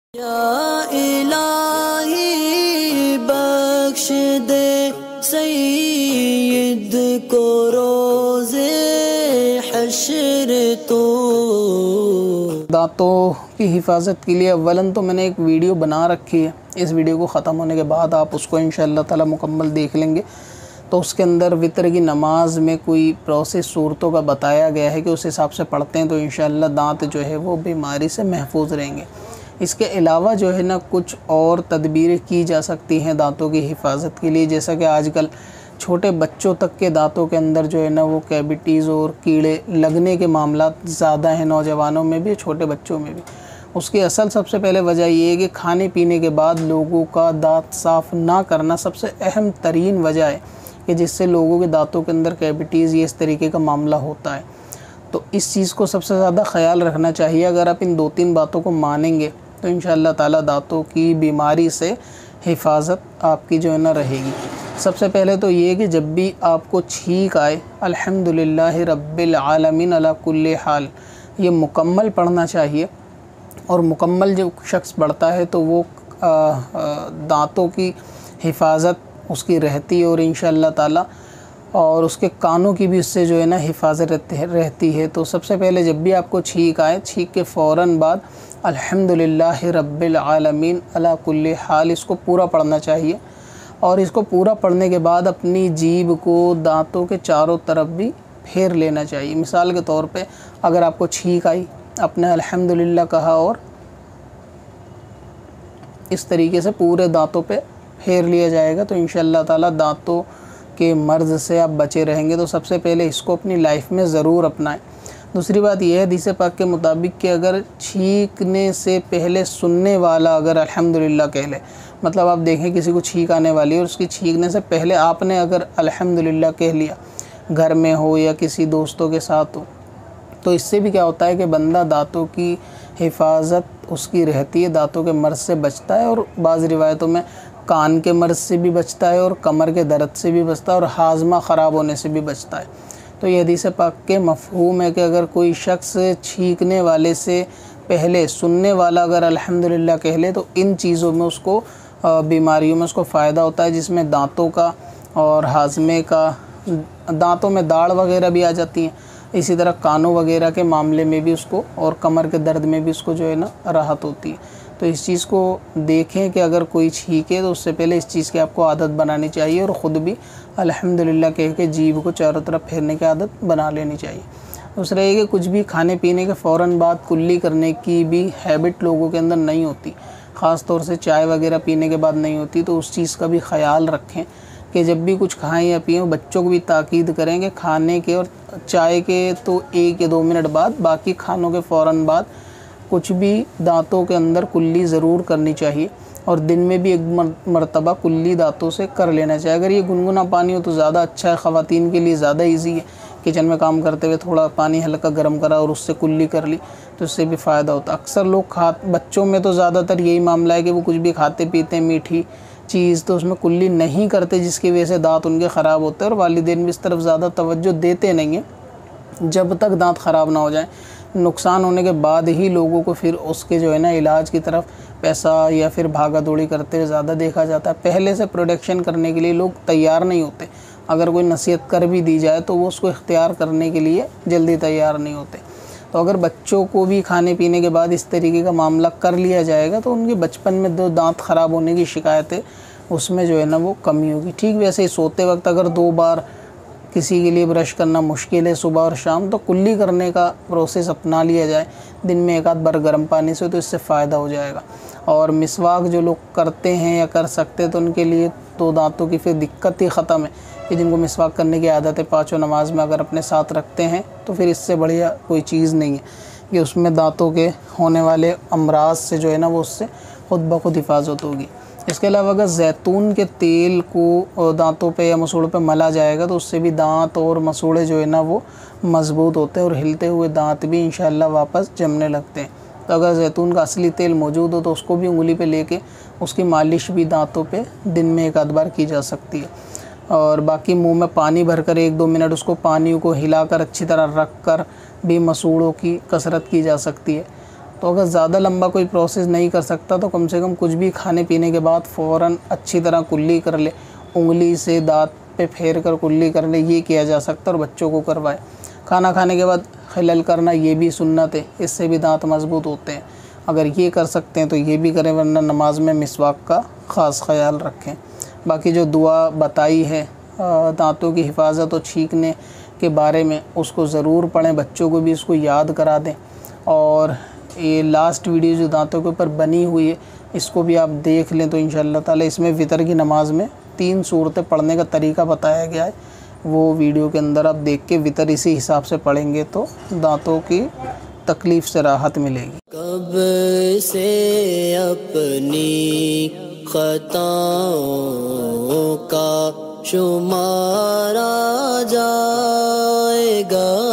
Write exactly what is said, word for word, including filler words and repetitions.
या इलाही बख्श दे सईद को रोज़े हश्र तो। दांतों की हिफाजत के लिए अव्वलन तो मैंने एक वीडियो बना रखी है। इस वीडियो को ख़त्म होने के बाद आप उसको इंशाअल्लाह ताला मुकम्मल देख लेंगे तो उसके अंदर वितर की नमाज में कोई प्रोसेस सूरतों का बताया गया है कि उस हिसाब से पढ़ते हैं तो इंशाअल्लाह दांत जो है वो बीमारी से महफूज रहेंगे। इसके अलावा जो है ना कुछ और तदबीरें की जा सकती हैं दांतों की हिफाजत के लिए, जैसा कि आजकल छोटे बच्चों तक के दांतों के अंदर जो है ना वो कैविटीज़ और कीड़े लगने के मामला ज़्यादा हैं, नौजवानों में भी छोटे बच्चों में भी। उसकी असल सबसे पहले वजह ये है कि खाने पीने के बाद लोगों का दांत साफ़ ना करना सबसे अहम तरीन वजह है कि जिससे लोगों के दांतों के अंदर कैविटीज़ ये इस तरीके का मामला होता है। तो इस चीज़ को सबसे ज़्यादा ख्याल रखना चाहिए। अगर आप इन दो तीन बातों को मानेंगे तो इंशाअल्लाह ताला दांतों की बीमारी से हिफाजत आपकी जो है ना रहेगी। सबसे पहले तो ये कि जब भी आपको छींक आए अल्हम्दुलिल्लाह रब्बिल आलमीन अला कुल्ली हाल, ये मुकम्मल पढ़ना चाहिए। और मुकम्मल जो शख्स पढ़ता है तो वो आ, आ, दांतों की हिफाजत उसकी रहती है और इंशाअल्लाह ताला और उसके कानों की भी उससे जो है ना हिफाजत रहती है। तो सबसे पहले जब भी आपको छींक आए, छींक के फ़ौरन बाद अल्हम्दुलिल्लाह रब्बिल आलमीन अला कुल्ली हाल इसको पूरा पढ़ना चाहिए। और इसको पूरा पढ़ने के बाद अपनी जीभ को दांतों के चारों तरफ भी फेर लेना चाहिए। मिसाल के तौर पे अगर आपको छींक आई, आपने अल्हम्दुलिल्लाह कहा और इस तरीके से पूरे दांतों पे फेर लिया जाएगा तो इंशाअल्लाह ताला दांतों के मर्ज़ से आप बचे रहेंगे। तो सबसे पहले इसको अपनी लाइफ में ज़रूर अपनाएं। दूसरी बात यह है हदीस पाक के मुताबिक कि अगर छींकने से पहले सुनने वाला अगर अल्हम्दुलिल्लाह कह ले, मतलब आप देखें किसी को छींक आने वाली है और उसकी छींकने से पहले आपने अगर अल्हम्दुलिल्लाह कह लिया, घर में हो या किसी दोस्तों के साथ हो, तो इससे भी क्या होता है कि बंदा दांतों की हिफाजत उसकी रहती है, दांतों के मर्ज़ से बचता है और बाज़ रिवायतों में कान के मर्ज़ से भी बचता है और कमर के दर्द से भी बचता है और हाजमा ख़राब होने से भी बचता है। तो ये हदीस पाक के मफ़हूम है कि अगर कोई शख्स छींकने वाले से पहले सुनने वाला अगर अल्हम्दुलिल्लाह कह ले तो इन चीज़ों में उसको बीमारियों में उसको फ़ायदा होता है, जिसमें दांतों का और हाजमे का, दांतों में दाढ़ वगैरह भी आ जाती हैं, इसी तरह कानों वगैरह के मामले में भी उसको और कमर के दर्द में भी उसको जो है ना राहत होती है। तो इस चीज़ को देखें कि अगर कोई छींके तो उससे पहले इस चीज़ की आपको आदत बनानी चाहिए और ख़ुद भी अल्हम्दुलिल्लाह कह के जीभ को चारों तरफ फेरने की आदत बना लेनी चाहिए। दूसरा ये कि कुछ भी खाने पीने के फ़ौरन बाद कुल्ली करने की भी हैबिट लोगों के अंदर नहीं होती, ख़ास तौर से चाय वगैरह पीने के बाद नहीं होती। तो उस चीज़ का भी ख्याल रखें कि जब भी कुछ खाएं या पिएं बच्चों को भी ताकीद करें कि खाने के और चाय के तो एक या दो मिनट बाद, बाकी खानों के फ़ौरन बाद कुछ भी दांतों के अंदर कुल्ली ज़रूर करनी चाहिए और दिन में भी एक मरतबा कुल्ली दांतों से कर लेना चाहिए। अगर ये गुनगुना पानी हो तो ज़्यादा अच्छा है, ख़वातीन के लिए ज़्यादा इजी है। किचन में काम करते हुए थोड़ा पानी हल्का गर्म करा और उससे कुल्ली कर ली तो इससे भी फ़ायदा होता है। अक्सर लोग खा बच्चों में तो ज़्यादातर यही मामला है कि वो कुछ भी खाते पीते हैं मीठी चीज़ तो उसमें कुल्ली नहीं करते, जिसकी वजह से दाँत उनके ख़राब होते हैं और वालिदैन भी इस तरफ ज़्यादा तवज्जो देते नहीं हैं। जब तक दाँत ख़राब ना हो जाए, नुकसान होने के बाद ही लोगों को फिर उसके जो है ना इलाज की तरफ पैसा या फिर भागा दौड़ी करते हुए ज़्यादा देखा जाता है। पहले से प्रोटेक्शन करने के लिए लोग तैयार नहीं होते। अगर कोई नसीहत कर भी दी जाए तो वो उसको इख्तियार करने के लिए जल्दी तैयार नहीं होते। तो अगर बच्चों को भी खाने पीने के बाद इस तरीके का मामला कर लिया जाएगा तो उनके बचपन में दो दांत ख़राब होने की शिकायतें उसमें जो है ना वो कमी होगी। ठीक वैसे ही सोते वक्त अगर दो बार किसी के लिए ब्रश करना मुश्किल है सुबह और शाम, तो कुल्ली करने का प्रोसेस अपना लिया जाए दिन में एक आध बार गर्म पानी से, तो इससे फ़ायदा हो जाएगा। और मिसवाक जो लोग करते हैं या कर सकते हैं तो उनके लिए तो दांतों की फिर दिक्कत ही ख़त्म है कि जिनको मिसवाक करने की आदत है पाँचों नमाज में अगर अपने साथ रखते हैं तो फिर इससे बढ़िया कोई चीज़ नहीं है कि उसमें दांतों के होने वाले अमराज से जो है ना वो उससे खुद ब खुद हिफाजत होगी। इसके अलावा अगर जैतून के तेल को दांतों पे या मसूड़ों पे मला जाएगा तो उससे भी दांत और मसूड़े जो है ना वो मज़बूत होते हैं और हिलते हुए दांत भी इंशाअल्लाह वापस जमने लगते हैं। तो अगर जैतून का असली तेल मौजूद हो तो उसको भी उंगली पे लेके उसकी मालिश भी दांतों पे दिन में एक आध बार की जा सकती है। और बाकी मुंह में पानी भरकर एक दो मिनट उसको पानी को हिलाकर अच्छी तरह रख कर भी मसूड़ों की कसरत की जा सकती है। तो अगर ज़्यादा लंबा कोई प्रोसेस नहीं कर सकता तो कम से कम कुछ भी खाने पीने के बाद फ़ौरन अच्छी तरह कुल्ली कर ले, उंगली से दांत पे फेर कर कुल्ली कर ले, ये किया जा सकता है और बच्चों को करवाए। खाना खाने के बाद खिलल करना ये भी सुन्नत है, इससे भी दांत मजबूत होते हैं। अगर ये कर सकते हैं तो ये भी करें, वरना नमाज में मिसवाक का ख़ास ख्याल रखें। बाकी जो दुआ बताई है दांतों की हिफाजत और छींकने के बारे में, उसको ज़रूर पढ़ें, बच्चों को भी इसको याद करा दें। और ये लास्ट वीडियो जो दांतों के ऊपर बनी हुई है, इसको भी आप देख लें तो इंशाअल्लाह ताला इसमें वितर की नमाज में तीन सूरतें पढ़ने का तरीका बताया गया है। वो वीडियो के अंदर आप देख के वितर इसी हिसाब से पढ़ेंगे तो दांतों की तकलीफ़ से राहत मिलेगी। कब से अपनी खताओं का शुमारा जाएगा।